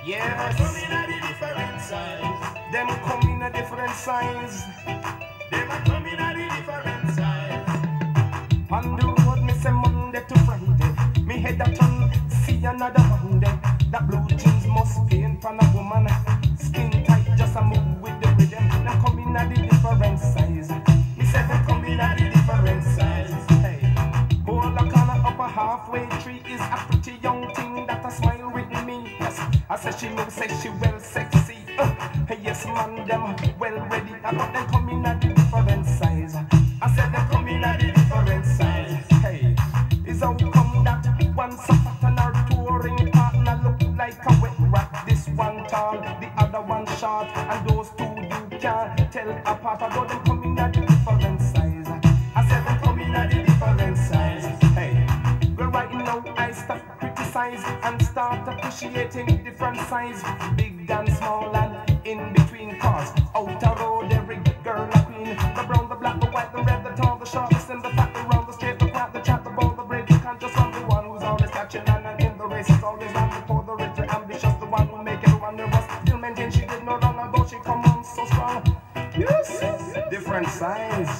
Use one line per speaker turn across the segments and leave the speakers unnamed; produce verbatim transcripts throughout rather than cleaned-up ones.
Yes.
Come in a different size.
Them come in a different size.
Them a come in a different size.
On the road, me say Monday to Friday. Me head a turn, see another Monday. That blue jeans must paint for a woman. Skin tight, just a move with the rhythm. Them come in a the different size. Me say them come in a the different size. Hey, hold a corner up a halfway tree is a pretty young thing that a smile with me. Yes, I say she know, say she well sexy. Uh, yes, man, them well ready. I got them come in a the different size. I said them come in a the different size. Hey, is how come that one soft and our touring partner look like a wet rat? This one tall, the other one short, and those two you can't tell apart. I got them come in a the different size. I said them come in a the different size. Hey, well right now I stop criticize and start appreciating different size, big and small and in between cars. Outer road, every girl a queen. The brown, the black, the white, the red, the tall, the short, the slim, the fat, the round, the straight, the flat, the chat, the bold, the brave, the conscious one, the one who's always catching and in the race is always on before the rich, the ambitious, the one who make everyone nervous. Still maintain she did no wrong ago, she come on so strong. Yes, different size.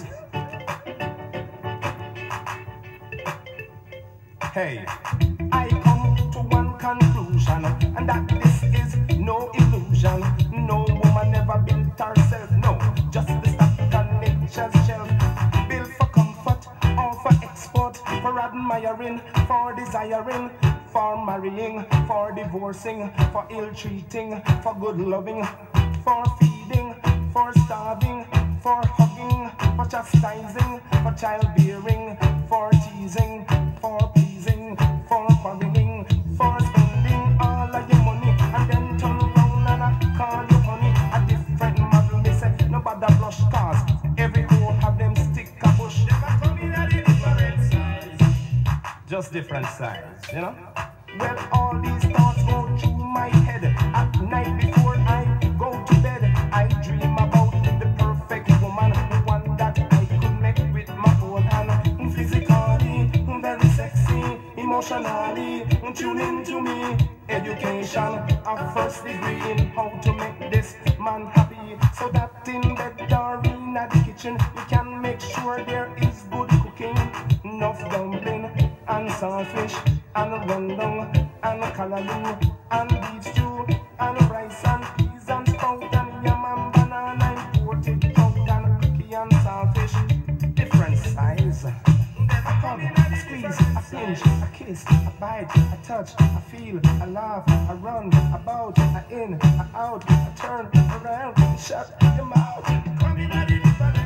Hey, I come to one conclusion, and that this is no illusion. No woman ever built herself, no, just the stuff on nature's shelf. Built for comfort or for export, for admiring, for desiring, for marrying, for divorcing, for ill-treating, for good loving, for feeding, for starving, for hugging, for chastising, for childbearing, for teasing, for pleasing, for quarreling, for spending all of your money and then turn around and I call you honey. A different model, they say nobody blush cause every hoe have them stick a bush.
Them a come in a different size.
Just different size, you know? Well, all these thoughts go through my head at night before I go to bed. I dream about the perfect woman, one that I could make with my own hand. Physically, very sexy, emotionally, tune into me. Education, a first degree in how to make this man happy. So that in bed or in the kitchen, you can make sure there is good cooking. Enough dumpling and saltfish and rendang and callaloo and beef stew and rice and peas and sprout and yam and banana imported trout and cookie and saltfish. Different size. A hug, a squeeze, a pinch, a kiss, a bite, a touch, a feel, a laugh, a run, a bout, a in, a out, a turn around, shut your mouth.
Come in a different